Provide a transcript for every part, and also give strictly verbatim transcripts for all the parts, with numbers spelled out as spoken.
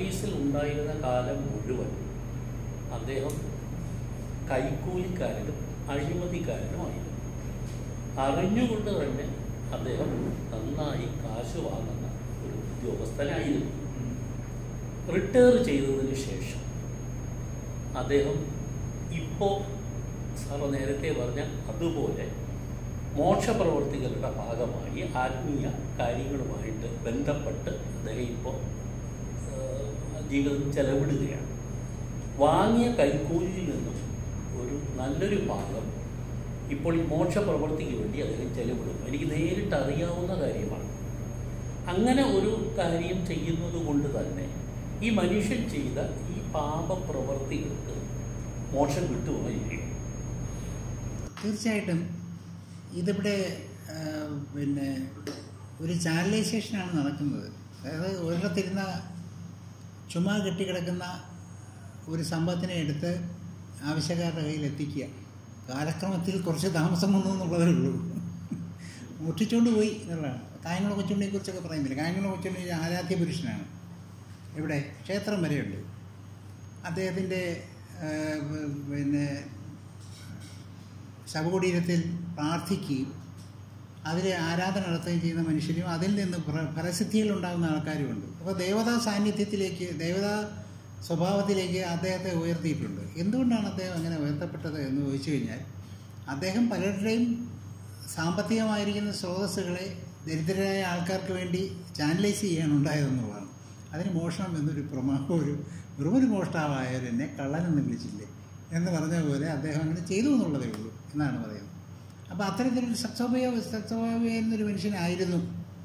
സർവീസിൽ ഉണ്ടായിരുന്ന കാലം മുഴുവൻ അദ്ദേഹം കൈക്കൂലിക്കാരനും അഴിമതിക്കാരനുമായിരുന്നു. അറിഞ്ഞുകൊണ്ട് തന്നെ അദ്ദേഹം നന്നായി കാശ് വാങ്ങുന്ന ഒരു ഉദ്യോഗസ്ഥനായിരുന്നു. റിട്ടയർ ചെയ്തതിന് ശേഷം അദ്ദേഹം ഇപ്പോൾ സാറ് നേരത്തെ പറഞ്ഞ അതുപോലെ മോക്ഷപ്രവർത്തികളുടെ ഭാഗമായി ആത്മീയ കാര്യങ്ങളുമായിട്ട് ബന്ധപ്പെട്ട് അദ്ദേഹം ഇപ്പോൾ ജീവിതം ചെലവിടുകയാണ്. വാങ്ങിയ കൈക്കൂലിയിൽ നിന്നും ഒരു നല്ലൊരു ഭാഗം ഇപ്പോൾ ഈ മോക്ഷപ്രവർത്തിക്ക് വേണ്ടി അദ്ദേഹം ചെലവിടും. എനിക്ക് നേരിട്ട് അറിയാവുന്ന കാര്യമാണ്. അങ്ങനെ ഒരു കാര്യം ചെയ്യുന്നത് കൊണ്ട് തന്നെ ഈ മനുഷ്യൻ ചെയ്ത ഈ പാപപ്രവർത്തികൾക്ക് മോക്ഷം കിട്ടുമോ ഇല്ലയോ? തീർച്ചയായിട്ടും ഇതിവിടെ പിന്നെ ഒരു ചാനലൈസേഷനാണ് നടക്കുന്നത്. അതായത് ഒരിടത്തിരുന്ന ചുമ്മാ കെട്ടിക്കിടക്കുന്ന ഒരു സമ്പത്തിനെ എടുത്ത് ആവശ്യക്കാരുടെ കയ്യിൽ എത്തിക്കുക. കാലക്രമത്തിൽ കുറച്ച് താമസം വന്നു എന്നുള്ളതേ ഉള്ളൂ. മോഷ്ടിച്ചുകൊണ്ട് പോയി എന്നുള്ളതാണ്. കായംകുള കൊച്ചുണ്ണിയെ കുറിച്ചൊക്കെ പറയുന്നില്ല. കായംകുള കൊച്ചുണ്ണി ഒരു ആരാധ്യ പുരുഷനാണ്. ഇവിടെ ക്ഷേത്രം വരെയുണ്ട്. അദ്ദേഹത്തിൻ്റെ പിന്നെ ശവകുടീരത്തിൽ പ്രാർത്ഥിക്കുകയും അതിൽ ആരാധന നടത്തുകയും ചെയ്യുന്ന മനുഷ്യരും അതിൽ നിന്ന് ഫലസിദ്ധികളുണ്ടാകുന്ന ആൾക്കാരുമുണ്ട്. അപ്പോൾ ദേവതാ സാന്നിധ്യത്തിലേക്ക്, ദേവതാ സ്വഭാവത്തിലേക്ക് അദ്ദേഹത്തെ ഉയർത്തിയിട്ടുണ്ട്. എന്തുകൊണ്ടാണ് അദ്ദേഹം അങ്ങനെ ഉയർത്തപ്പെട്ടത് എന്ന് ചോദിച്ചു കഴിഞ്ഞാൽ, അദ്ദേഹം പലരുടെയും സാമ്പത്തികമായിരിക്കുന്ന സ്രോതസ്സുകളെ ദരിദ്രരായ ആൾക്കാർക്ക് വേണ്ടി ചാനലൈസ് ചെയ്യാൻ ഉണ്ടായതെന്നുള്ളതാണ്. അതിന് മോഷണം എന്നൊരു പ്രമാ ഒരു വെറുമൊരു മോഷ്ടാവായവരെന്നെ കള്ളനെന്ന് വിളിച്ചില്ലേ എന്ന് പറഞ്ഞ പോലെ അദ്ദേഹം അങ്ങനെ ചെയ്തു എന്നുള്ളതേ ഉള്ളൂ എന്നാണ് പറയുന്നത്. അപ്പോൾ അത്തരത്തിലൊരു സത്സ്വഭാവ സത്സ്വഭാവി എന്നൊരു മനുഷ്യനായിരുന്നു.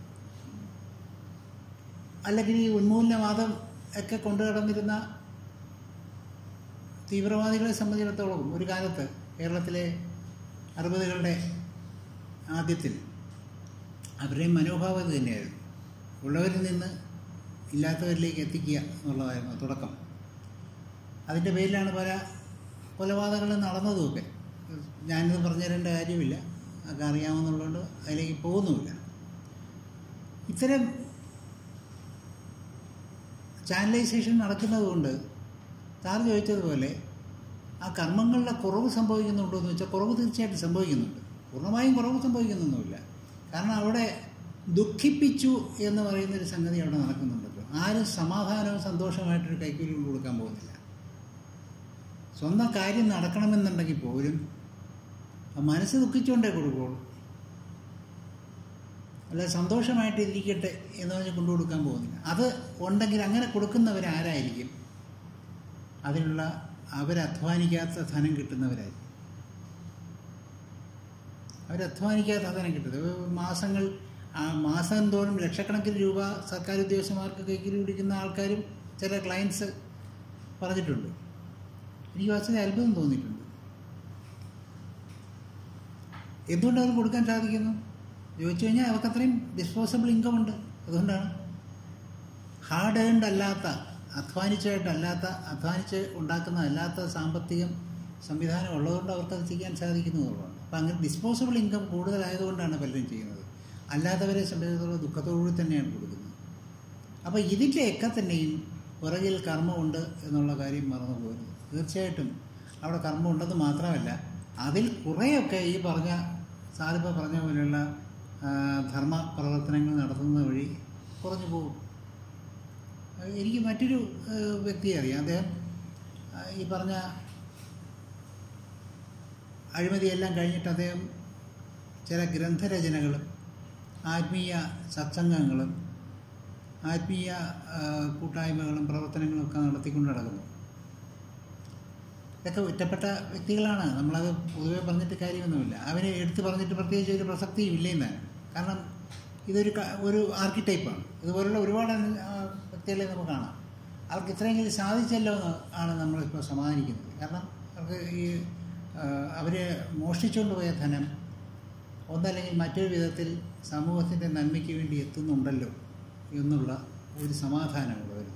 അല്ലെങ്കിൽ ഈ ഉന്മൂലനവാദം ഒക്കെ കൊണ്ടു കടന്നിരുന്ന തീവ്രവാദികളെ സംബന്ധിച്ചിടത്തോളം ഒരു കാലത്ത് കേരളത്തിലെ അറുപതുകളുടെ ആദ്യത്തിൽ അവരുടെയും മനോഭാവം ഇത് തന്നെയായിരുന്നു. ഉള്ളവരിൽ നിന്ന് ഇല്ലാത്തവരിലേക്ക് എത്തിക്കുക എന്നുള്ളതായിരുന്നു തുടക്കം. അതിൻ്റെ പേരിലാണ് പല കൊലപാതകങ്ങൾ നടന്നതുമൊക്കെ. ഞാനിത് പറഞ്ഞു തരേണ്ട കാര്യമില്ല, അതൊക്കെ അറിയാമെന്നുള്ളതുകൊണ്ട് അതിലേക്ക് പോകുന്നുമില്ല. ഇത്തരം ചാനലൈസേഷൻ നടക്കുന്നതുകൊണ്ട് സാർ ചോദിച്ചതുപോലെ ആ കർമ്മങ്ങളുടെ കുറവ് സംഭവിക്കുന്നുണ്ടോ എന്ന് വെച്ചാൽ കുറവ് തീർച്ചയായിട്ടും സംഭവിക്കുന്നുണ്ട്. പൂർണ്ണമായും കുറവ് സംഭവിക്കുന്നൊന്നുമില്ല. കാരണം അവിടെ ദുഃഖിപ്പിച്ചു എന്ന് പറയുന്നൊരു സംഗതി അവിടെ നടക്കുന്നുണ്ടല്ലോ. ആരും സമാധാനവും സന്തോഷമായിട്ടൊരു കൈക്കൂലി കൊടുക്കാൻ പോകുന്നില്ല. സ്വന്തം കാര്യം നടക്കണമെന്നുണ്ടെങ്കിൽ പോലും മനസ്സ് ദുഃഖിച്ചുകൊണ്ടേ കൊടുക്കുള്ളൂ. അല്ല സന്തോഷമായിട്ട് ഇരിക്കട്ടെ എന്ന് പറഞ്ഞ് കൊണ്ടുകൊടുക്കാൻ പോകുന്നില്ല. അത് ഉണ്ടെങ്കിൽ അങ്ങനെ കൊടുക്കുന്നവരാരായിരിക്കും? അതിനുള്ള അവരധ്വാനിക്കാത്ത ധനം കിട്ടുന്നവരായിരിക്കും. അവരധ്വാനിക്കാത്ത ധനം കിട്ടുന്നത് മാസങ്ങൾ മാസം തോറും ലക്ഷക്കണക്കിന് രൂപ സർക്കാർ ഉദ്യോഗസ്ഥന്മാർക്ക് കൈക്കൂലി പിടിക്കുന്ന ആൾക്കാരും ചില ക്ലയൻസ് പറഞ്ഞിട്ടുണ്ട്. എനിക്ക് വസ്തുത അത്ഭുതം തോന്നിയിട്ടുണ്ട്. എന്തുകൊണ്ട് അവർ കൊടുക്കാൻ സാധിക്കുന്നു ചോദിച്ചു കഴിഞ്ഞാൽ അവർക്ക് അത്രയും ഡിസ്പോസബിൾ ഇൻകം ഉണ്ട്. അതുകൊണ്ടാണ് ഹാർഡ് ഏൺഡ് അല്ലാത്ത, അധ്വാനിച്ചായിട്ടല്ലാത്ത, അധ്വാനിച്ച് ഉണ്ടാക്കുന്നതല്ലാത്ത സാമ്പത്തികം സംവിധാനം ഉള്ളതുകൊണ്ട് അവർക്കത് ചെയ്യാൻ സാധിക്കുന്നതുകൊണ്ടാണ്. അപ്പം അങ്ങനെ ഡിസ്പോസബിൾ ഇൻകം കൂടുതലായതുകൊണ്ടാണ് പലരും ചെയ്യുന്നത്. അല്ലാത്തവരെ സംബന്ധിച്ചിടത്തോളം ദുഃഖത്തോടുകൂടി തന്നെയാണ് കൊടുക്കുന്നത്. അപ്പോൾ ഇതിൻ്റെയൊക്കെ തന്നെയും പുറകിൽ കർമ്മമുണ്ട് എന്നുള്ള കാര്യം മറന്നു പോകരുത്. തീർച്ചയായിട്ടും അവിടെ കർമ്മം ഉണ്ടെന്ന് മാത്രമല്ല, അതിൽ കുറേയൊക്കെ ഈ പറഞ്ഞ സാറിപ്പോൾ പറഞ്ഞ പോലെയുള്ള ധർമ്മ പ്രവർത്തനങ്ങൾ നടത്തുന്നത് വഴി കുറഞ്ഞു പോകും. എനിക്ക് മറ്റൊരു വ്യക്തിയെ അറിയാം. അദ്ദേഹം ഈ പറഞ്ഞ അഴിമതിയെല്ലാം കഴിഞ്ഞിട്ട് അദ്ദേഹം ചില ഗ്രന്ഥരചനകളും ആത്മീയ സത്സംഗങ്ങളും ആത്മീയ കൂട്ടായ്മകളും പ്രവർത്തനങ്ങളും ഒക്കെ നടത്തിക്കൊണ്ട് നടക്കുന്നു. ഇതൊക്കെ ഒറ്റപ്പെട്ട വ്യക്തികളാണ്. നമ്മളത് പൊതുവെ പറഞ്ഞിട്ട് കാര്യമൊന്നുമില്ല. അവരെ എടുത്ത് പറഞ്ഞിട്ട് പ്രത്യേകിച്ച് ഒരു പ്രസക്തിയും ഇല്ല എന്നാണ്. കാരണം ഇതൊരു ഒരു ആർക്കിടൈപ്പാണ്. ഇതുപോലുള്ള ഒരുപാട് വ്യക്തികളെ നമുക്ക് കാണാം. അവർക്ക് ഇത്രയെങ്കിലും സാധിച്ചല്ലോ എന്ന് ആണ് നമ്മളിപ്പോൾ സമാധാനിക്കുന്നത്. കാരണം അവർക്ക് ഈ അവർ മോഷ്ടിച്ചുകൊണ്ട് പോയ ധനം ഒന്നല്ലെങ്കിൽ മറ്റൊരു വിധത്തിൽ സമൂഹത്തിൻ്റെ നന്മയ്ക്ക് വേണ്ടി എത്തുന്നുണ്ടല്ലോ എന്നുള്ള ഒരു സമാധാനമുള്ള വരും.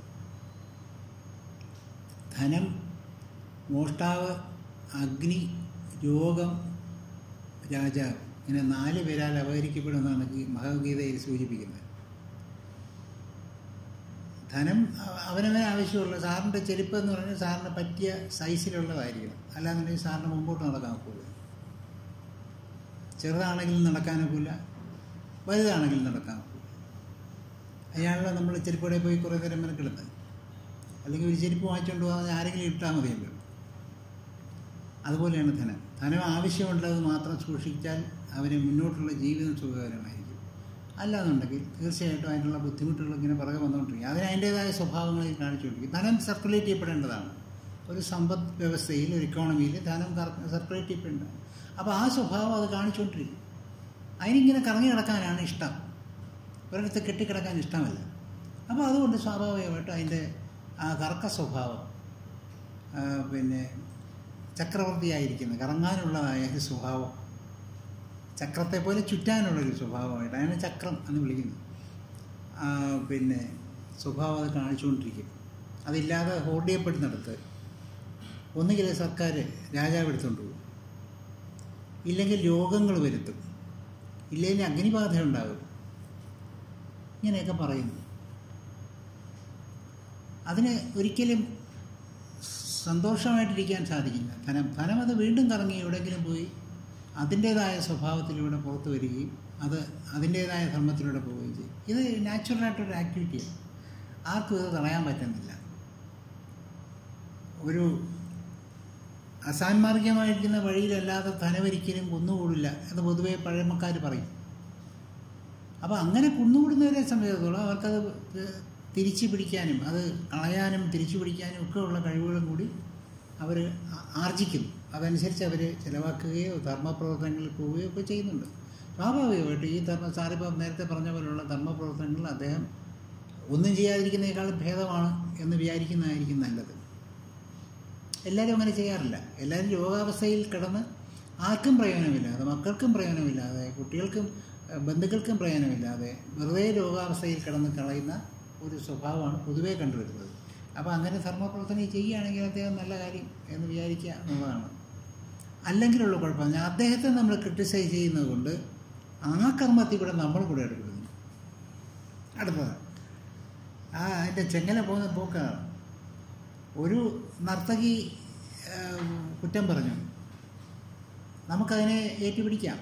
ധനം, മോഷ്ടാവ്, അഗ്നി, രോഗം, രാജാവ്, ഇങ്ങനെ നാല് പേരാൽ അപഹരിക്കപ്പെടുമെന്നാണ് ഈ ഭഗവത്ഗീതയിൽ സൂചിപ്പിക്കുന്നത്. ധനം അവനവന് ആവശ്യമുള്ള സാറിൻ്റെ ചെരുപ്പ് എന്ന് പറഞ്ഞാൽ സാറിന് പറ്റിയ സൈസിലുള്ളതായിരിക്കണം. അല്ലാന്നുണ്ടെങ്കിൽ സാറിന് മുമ്പോട്ട് നടക്കാൻ ഒക്കില്ല. ചെറുതാണെങ്കിലും നടക്കാനൊക്കില്ല, വലുതാണെങ്കിലും നടക്കാൻ ഒക്കില്ല. അതിനാണല്ലോ നമ്മൾ ചെരുപ്പോടെ പോയി കുറേ നേരം മെനക്കെടുന്നത്. അല്ലെങ്കിൽ ഒരു ചെരുപ്പ് വാങ്ങിച്ചുകൊണ്ട് പോകാൻ ആരെങ്കിലും ഇട്ടാൽ മതിയല്ലോ. അതുപോലെയാണ് ധനം. ധനം ആവശ്യമുള്ളത് മാത്രം സൂക്ഷിച്ചാൽ അവന് മുന്നോട്ടുള്ള ജീവിതം സുഖകരമായിരിക്കും. അല്ലാന്നുണ്ടെങ്കിൽ തീർച്ചയായിട്ടും അതിനുള്ള ബുദ്ധിമുട്ടുകൾ ഇങ്ങനെ പുറകെ വന്നുകൊണ്ടിരിക്കും. അതിന് അതിൻ്റേതായ സ്വഭാവങ്ങളിൽ കാണിച്ചുകൊണ്ടിരിക്കും. ധനം സർക്കുലേറ്റ് ചെയ്യപ്പെടേണ്ടതാണ്. ഒരു സമ്പദ് വ്യവസ്ഥയിൽ, ഒരു ഇക്കോണമിയിൽ ധനം സർക്കുലേറ്റ് ചെയ്യപ്പെടേണ്ടതാണ്. അപ്പോൾ ആ സ്വഭാവം അത് കാണിച്ചുകൊണ്ടിരിക്കും. അതിനിങ്ങനെ കറങ്ങി കിടക്കാനാണ് ഇഷ്ടം, ഒരിടത്ത് കെട്ടിക്കിടക്കാൻ ഇഷ്ടമല്ല. അപ്പോൾ അതുകൊണ്ട് സ്വാഭാവികമായിട്ടും അതിൻ്റെ ആ കറക്ക സ്വഭാവം, പിന്നെ ചക്രവർത്തിയായിരിക്കുന്നത്, കറങ്ങാനുള്ളതായ ഒരു സ്വഭാവം, ചക്രത്തെ പോലെ ചുറ്റാനുള്ളൊരു സ്വഭാവമായിട്ട് അതിനെ ചക്രം എന്ന് വിളിക്കുന്നു. പിന്നെ സ്വഭാവം അത് കാണിച്ചുകൊണ്ടിരിക്കും. അതില്ലാതെ ഹോൾഡ് ചെയ്യപ്പെടുന്നിടത്ത് ഒന്നുകിൽ സർക്കാർ രാജാവ് എടുത്തുകൊണ്ട് പോകും, ഇല്ലെങ്കിൽ രോഗങ്ങൾ വരുത്തും, ഇല്ലെങ്കിൽ അഗ്നിബാധ ഉണ്ടാകും. ഇങ്ങനെയൊക്കെ പറയുന്നു. അതിന് ഒരിക്കലും സന്തോഷമായിട്ടിരിക്കാൻ സാധിക്കില്ല. ധനം ധനം അത് വീണ്ടും കറങ്ങി എവിടെയെങ്കിലും പോയി അതിൻ്റേതായ സ്വഭാവത്തിലൂടെ പുറത്തു വരികയും അത് അതിൻ്റേതായ ധർമ്മത്തിലൂടെ പോവുകയും ചെയ്യും. ഇത് നാച്ചുറലായിട്ടൊരു ആക്ടിവിറ്റിയാണ്. ആർക്കും ഇത് തടയാൻ പറ്റുന്നില്ല. ഒരു അസാൻമാർഗികമായിരിക്കുന്ന വഴിയിലല്ലാതെ ധനമൊരിക്കലും കുന്നുകൂടില്ല എന്ന് പൊതുവെ പഴമക്കാർ പറയും. അപ്പോൾ അങ്ങനെ കുന്നുകൂടുന്നവരെ സംബന്ധിച്ചിടത്തോളം അവർക്കത് തിരിച്ചു പിടിക്കാനും അത് കളയാനും തിരിച്ചു പിടിക്കാനും ഒക്കെ ഉള്ള കഴിവുകളും കൂടി അവർ ആർജിക്കുന്നു. അതനുസരിച്ച് അവർ ചിലവാക്കുകയോ ധർമ്മപ്രവർത്തനങ്ങളിൽ പോവുകയോ ഒക്കെ ചെയ്യുന്നുണ്ട്. സ്വാഭാവികമായിട്ട് ഈ ധർമ്മ സാറിപ്പം നേരത്തെ പറഞ്ഞ പോലെയുള്ള ധർമ്മപ്രവർത്തനങ്ങൾ അദ്ദേഹം ഒന്നും ചെയ്യാതിരിക്കുന്നതിനേക്കാളും ഭേദമാണ് എന്ന് വിചാരിക്കുന്നതായിരിക്കും നല്ലത്. എല്ലാവരും അങ്ങനെ ചെയ്യാറില്ല. എല്ലാവരും രോഗാവസ്ഥയിൽ കിടന്ന് ആർക്കും പ്രയോജനമില്ലാതെ, മക്കൾക്കും പ്രയോജനമില്ലാതെ, കുട്ടികൾക്കും ബന്ധുക്കൾക്കും പ്രയോജനമില്ലാതെ വെറുതെ രോഗാവസ്ഥയിൽ കിടന്ന് കളയുന്ന ഒരു സ്വഭാവമാണ് പൊതുവേ കണ്ടുവരുന്നത്. അപ്പോൾ അങ്ങനെ ധർമ്മപ്രവർത്തനം ചെയ്യുകയാണെങ്കിൽ അദ്ദേഹം നല്ല കാര്യം എന്ന് വിചാരിക്കുക എന്നുള്ളതാണ്. അല്ലെങ്കിലുള്ള കുഴപ്പം അദ്ദേഹത്തെ നമ്മൾ ക്രിട്ടിസൈസ് ചെയ്യുന്നത് കൊണ്ട് ആ കർമ്മത്തിൽ കൂടെ നമ്മൾ കൂടെ എടുക്കുന്നു. അടുത്തത് ആ അതിൻ്റെ ചെങ്ങല പോകുന്ന പോക്കാണ്. ഒരു നർത്തകി കുറ്റം പറഞ്ഞു, നമുക്കതിനെ ഏറ്റുപിടിക്കാം.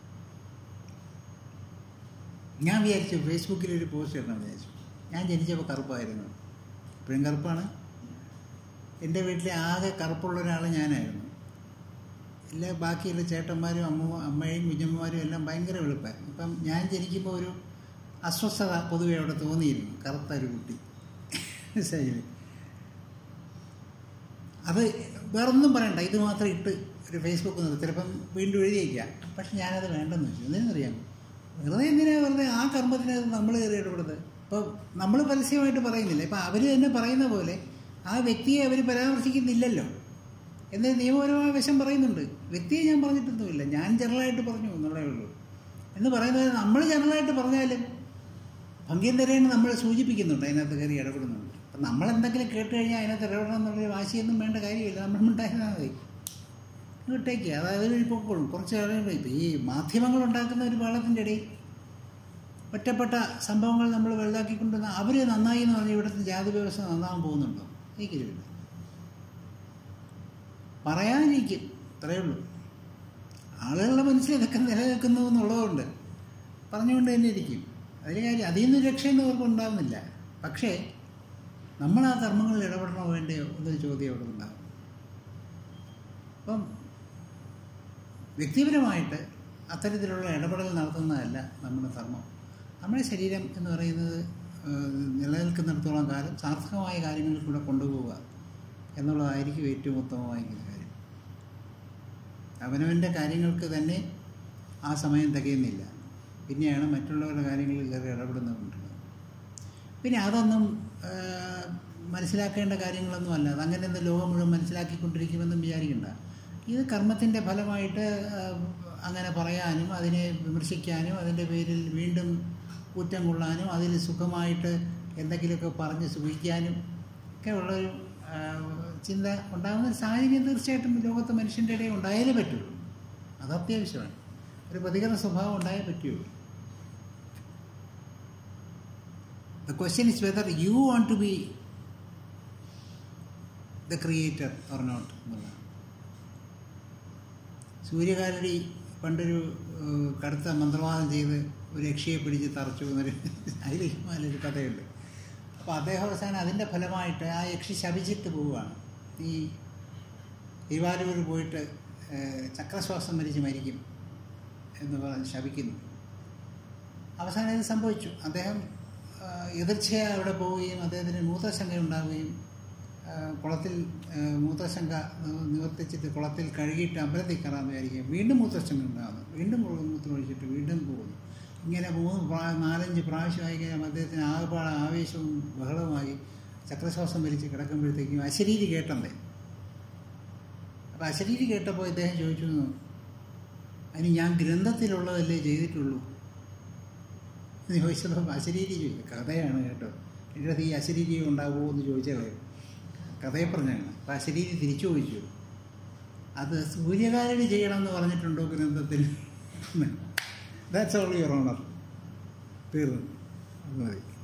ഞാൻ വിചാരിച്ചു ഫേസ്ബുക്കിലൊരു പോസ്റ്റ് ഇടണം വിചാരിച്ചു. ഞാൻ ജനിച്ചപ്പോൾ കറുപ്പായിരുന്നു, ഇപ്പോഴും കറുപ്പാണ്. എൻ്റെ വീട്ടിലെ ആകെ കറുപ്പുള്ള ഒരാൾ ഞാനായിരുന്നു. എല്ലാ ബാക്കിയുള്ള ചേട്ടന്മാരും അമ്മ അമ്മയും കുഞ്ഞമ്മമാരും എല്ലാം ഭയങ്കര വെളുപ്പായിരുന്നു. ഇപ്പം ഞാൻ ജനിക്കുമ്പോൾ ഒരു അസ്വസ്ഥത പൊതുവെ അവിടെ തോന്നിയിരുന്നു, കറുത്ത ഒരു കുട്ടി ശൈലി. അത് വേറൊന്നും പറയണ്ട, ഇത് മാത്രം ഇട്ട് ഒരു ഫേസ്ബുക്ക് നിർത്തി ചിലപ്പം വീണ്ടും എഴുതിയേക്കാം. പക്ഷെ ഞാനത് വേണ്ടെന്ന് വെച്ചു. എന്തിനറിയാമോ? വെറുതെ എന്തിനാ വെറുതെ ആ കർമ്മത്തിന് നമ്മൾ കയറി ഇടപെടുന്നത്? ഇപ്പോൾ നമ്മൾ പരസ്യമായിട്ട് പറയുന്നില്ല. ഇപ്പം അവർ തന്നെ പറയുന്ന പോലെ ആ വ്യക്തിയെ അവർ പരാമർശിക്കുന്നില്ലല്ലോ എന്ന് നിയമപരമായ വശം പറയുന്നുണ്ട്. വ്യക്തിയെ ഞാൻ പറഞ്ഞിട്ടൊന്നുമില്ല, ഞാൻ ജനറലായിട്ട് പറഞ്ഞു എന്നുള്ളേ ഉള്ളൂ. എന്ന് പറയുന്നത് നമ്മൾ ജനറലായിട്ട് പറഞ്ഞാലും ഭംഗ്യം തരേന്ന് നമ്മൾ സൂചിപ്പിക്കുന്നുണ്ട്, അതിനകത്ത് കയറി ഇടപെടുന്നുണ്ട്. അപ്പം നമ്മളെന്തെങ്കിലും കേട്ട് കഴിഞ്ഞാൽ അതിനകത്ത് ഇടപെടണം എന്നുള്ളൊരു വാശിയൊന്നും വേണ്ട കാര്യമില്ല. നമ്മൾ ഉണ്ടായിരുന്നാൽ മതി, വിട്ടേക്ക്. അതായത് പൊക്കോളും. കുറച്ച് കഴിയുമ്പോൾ ഇപ്പം ഈ മാധ്യമങ്ങൾ ഉണ്ടാക്കുന്ന ഒരു പാളത്തിൻ്റെ ഇടയിൽ ഒറ്റപ്പെട്ട സംഭവങ്ങൾ നമ്മൾ വലുതാക്കിക്കൊണ്ടുവന്ന അവർ നന്നായി എന്ന് പറഞ്ഞാൽ ഇവിടുത്തെ ജാതി വ്യവസ്ഥ നന്നാകാൻ പോകുന്നുണ്ടോ? എനിക്കില്ല. പറയാനിരിക്കും, അത്രയേ ഉള്ളൂ. ആളുകളുടെ മനസ്സിൽ ഇതൊക്കെ നിലനിൽക്കുന്നു എന്നുള്ളതുകൊണ്ട് പറഞ്ഞുകൊണ്ട് തന്നെ ഇരിക്കും. അതിന് കാര്യം അതിൽ നിന്ന് രക്ഷയൊന്നും അവർക്ക് ഉണ്ടാകുന്നില്ല. പക്ഷേ നമ്മൾ ആ കർമ്മങ്ങളിൽ ഇടപെടണോ വേണ്ടയോ എന്നൊരു ചോദ്യം അവിടെ ഉണ്ടാകും. അപ്പം വ്യക്തിപരമായിട്ട് അത്തരത്തിലുള്ള ഇടപെടൽ നടത്തുന്നതല്ല നമ്മുടെ ധർമ്മം. നമ്മുടെ ശരീരം എന്ന് പറയുന്നത് നിലനിൽക്കുന്നിടത്തോളം കാലം സാർത്ഥകമായ കാര്യങ്ങളിൽ കൂടെ കൊണ്ടുപോവുക എന്നുള്ളതായിരിക്കും ഏറ്റവും ഉത്തമമായിരിക്കുന്ന കാര്യം. അവനവൻ്റെ കാര്യങ്ങൾക്ക് തന്നെ ആ സമയം തികയുന്നില്ല, പിന്നെയാണ് മറ്റുള്ളവരുടെ കാര്യങ്ങളിൽ കയറി ഇടപെടുന്നതുകൊണ്ടുള്ളത്. പിന്നെ അതൊന്നും മനസ്സിലാക്കേണ്ട കാര്യങ്ങളൊന്നും അല്ല. അതങ്ങനെ ഒന്ന് ലോകം മുഴുവൻ മനസ്സിലാക്കിക്കൊണ്ടിരിക്കുമെന്നും വിചാരിക്കണ്ട. ഇത് കർമ്മത്തിൻ്റെ ഫലമായിട്ട് അങ്ങനെ പറയാനും അതിനെ വിമർശിക്കാനും അതിൻ്റെ പേരിൽ വീണ്ടും കുറ്റം കൊള്ളാനും അതിൽ സുഖമായിട്ട് എന്തെങ്കിലുമൊക്കെ പറഞ്ഞ് സുഖിക്കാനും ഒക്കെ ഉള്ളൊരു ചിന്ത ഉണ്ടാകുന്ന ഒരു സാഹചര്യം തീർച്ചയായിട്ടും ലോകത്തെ മനുഷ്യൻ്റെ ഇടയിൽ ഉണ്ടായാലേ പറ്റുള്ളൂ. അത് അത്യാവശ്യമാണ്. ഒരു പ്രതികരണ സ്വഭാവം ഉണ്ടായേ പറ്റുള്ളൂ. The question is whether you want to be the creator or not. Suryakaladi പണ്ടൊരു കടുത്ത മന്ത്രവാദം ചെയ്ത് ഒരു യക്ഷിയെ പിടിച്ച് തറച്ചു എന്നൊരു അതിലൊരു കഥയുണ്ട്. അപ്പോൾ അദ്ദേഹം അവസാനം അതിൻ്റെ ഫലമായിട്ട് ആ യക്ഷി ശപിച്ചിട്ട് പോവുകയാണ്. ഈ തിരുവാരൂർ പോയിട്ട് ചക്രശ്വാസം വലിച്ച് മരിക്കും എന്ന് പറഞ്ഞ് ശപിക്കുന്നു. അവസാനം ഇത് സംഭവിച്ചു. അദ്ദേഹം എതിർച്ചയായി അവിടെ പോവുകയും അദ്ദേഹത്തിന് മൂത്രശങ്ക ഉണ്ടാവുകയും കുളത്തിൽ മൂത്രശങ്ക നിവർത്തിച്ചിട്ട് കുളത്തിൽ കഴുകിയിട്ട് അമ്പലത്തിൽ കയറാൻ വിചാരിക്കുകയും വീണ്ടും മൂത്രശങ്ക ഉണ്ടാകുന്നു. വീണ്ടും മൂത്രം ഒഴിച്ചിട്ട് വീണ്ടും പോകുന്നു. ഇങ്ങനെ മൂന്ന് പ്രാ നാലഞ്ച് പ്രാവശ്യമായി കഴിഞ്ഞാൽ അദ്ദേഹത്തിന് ആകെപ്പാടെ ആവേശവും ബഹളവുമായി ചക്രശ്വാസം വലിച്ച് കിടക്കുമ്പോഴത്തേക്കും അശരീരി കേട്ടണ്ടേ. അപ്പോൾ അശരീരി കേട്ടപ്പോൾ ഇദ്ദേഹം ചോദിച്ചു, അതിന് ഞാൻ ഗ്രന്ഥത്തിലുള്ളതല്ലേ ചെയ്തിട്ടുള്ളൂ എന്ന് ചോദിച്ചപ്പോൾ അശരീരി ചോദിച്ചു. കഥയാണ് കേട്ടോ, ഇതിനകത്ത് ഈ അശരീരി ഉണ്ടാകുമോ എന്ന് ചോദിച്ചാൽ കഥയെ പറഞ്ഞാണ്. അപ്പോൾ അശരീരി തിരിച്ചു ചോദിച്ചു, അത് സൂര്യകാലടി ചെയ്യണമെന്ന് പറഞ്ഞിട്ടുണ്ടോ ഗ്രന്ഥത്തിൽ? That's all your honour. തീർന്നു. അത് മതി.